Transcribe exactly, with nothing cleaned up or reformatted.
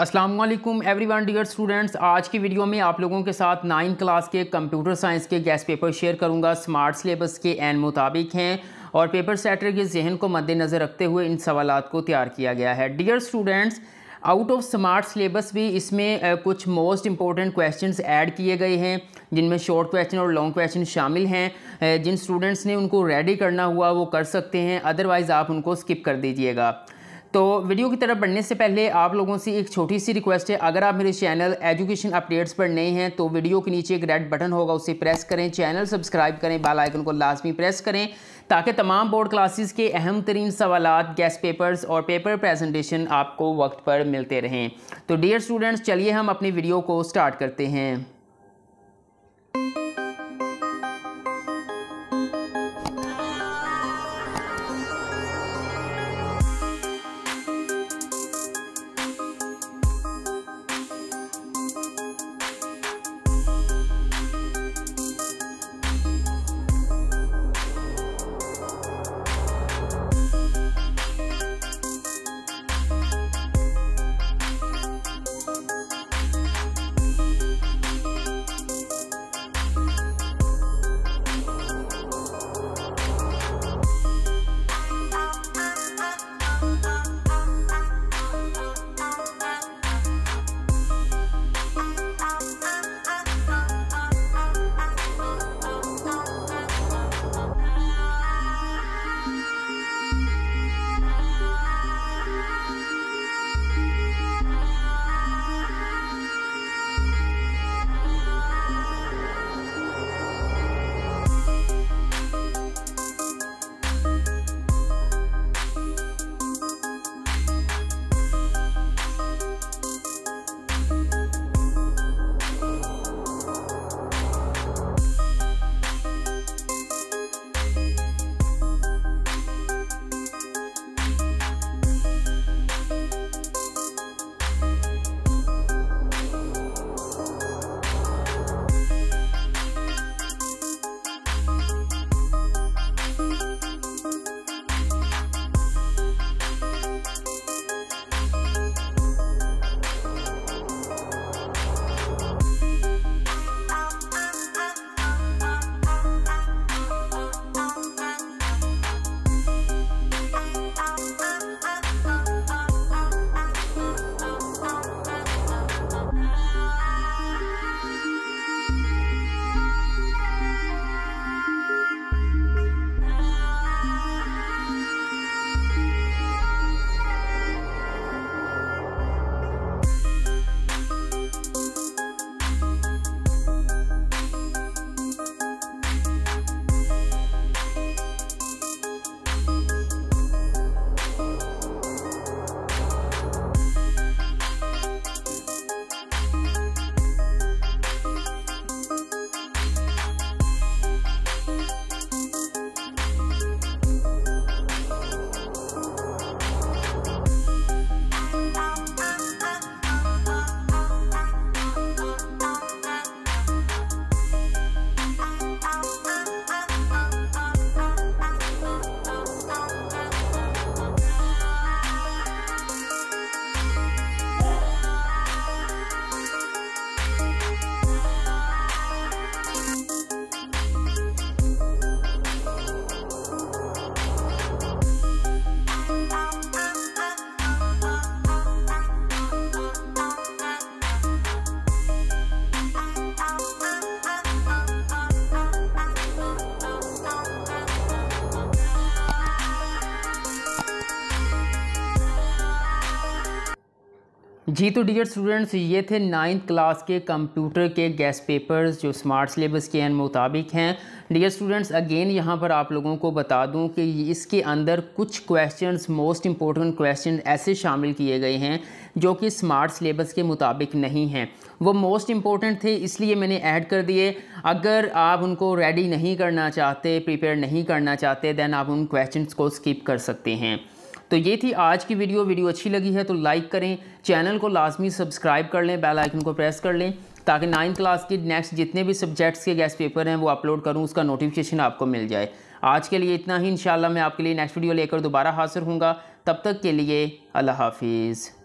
अस्सलाम वालेकुम everyone dear students. आज की वीडियो में आप लोगों के साथ नाइन्थ क्लास के कंप्यूटर साइंस के गेस्ट पेपर शेयर करूंगा। स्मार्ट सिलेबस के एन मुताबिक हैं और पेपर सेटर के जहन को मद्देनज़र रखते हुए इन सवालात को तैयार किया गया है। Dear students, out of smart syllabus भी इसमें कुछ मोस्ट इंपॉर्टेंट क्वेश्चंस ऐड किए गए हैं, जिनमें शॉर्ट क्वेश्चन और लॉन्ग क्वेश्चन शामिल हैं। जिन स्टूडेंट्स ने उनको रेडी करना हुआ वो कर सकते हैं, अदरवाइज़ आप उनको स्किप कर दीजिएगा। तो वीडियो की तरफ बढ़ने से पहले आप लोगों से एक छोटी सी रिक्वेस्ट है, अगर आप मेरे चैनल एजुकेशन अपडेट्स पर नए हैं तो वीडियो के नीचे एक रेड बटन होगा, उसे प्रेस करें, चैनल सब्सक्राइब करें, बेल आइकन को लाजमी प्रेस करें ताकि तमाम बोर्ड क्लासेस के अहम तरीन सवालात, गेस्ट पेपर्स और पेपर प्रेजेंटेशन आपको वक्त पर मिलते रहें। तो डियर स्टूडेंट्स, चलिए हम अपनी वीडियो को स्टार्ट करते हैं। जी तो डियर स्टूडेंट्स, ये थे नाइन्थ क्लास के कंप्यूटर के गेस्ट पेपर्स जो स्मार्ट सिलेबस के मुताबिक हैं। डियर स्टूडेंट्स, अगेन यहाँ पर आप लोगों को बता दूँ कि इसके अंदर कुछ क्वेश्चंस, मोस्ट इम्पोर्टेंट क्वेश्चन ऐसे शामिल किए गए हैं जो कि स्मार्ट सिलेबस के मुताबिक नहीं हैं। वो मोस्ट इम्पोर्टेंट थे इसलिए मैंने ऐड कर दिए। अगर आप उनको रेडी नहीं करना चाहते, प्रिपेयर नहीं करना चाहते, दैन आप उन क्वेश्चंस को स्किप कर सकते हैं। तो ये थी आज की वीडियो। वीडियो अच्छी लगी है तो लाइक करें, चैनल को लाजमी सब्सक्राइब कर लें, बेल आइकन को प्रेस कर लें ताकि नाइन्थ क्लास की नेक्स्ट जितने भी सब्जेक्ट्स के गेस्ट पेपर हैं वो अपलोड करूं उसका नोटिफिकेशन आपको मिल जाए। आज के लिए इतना ही। इंशाल्लाह मैं आपके लिए नेक्स्ट वीडियो लेकर दोबारा हाजिर हूँगा। तब तक के लिए अल्लाह हाफिज़।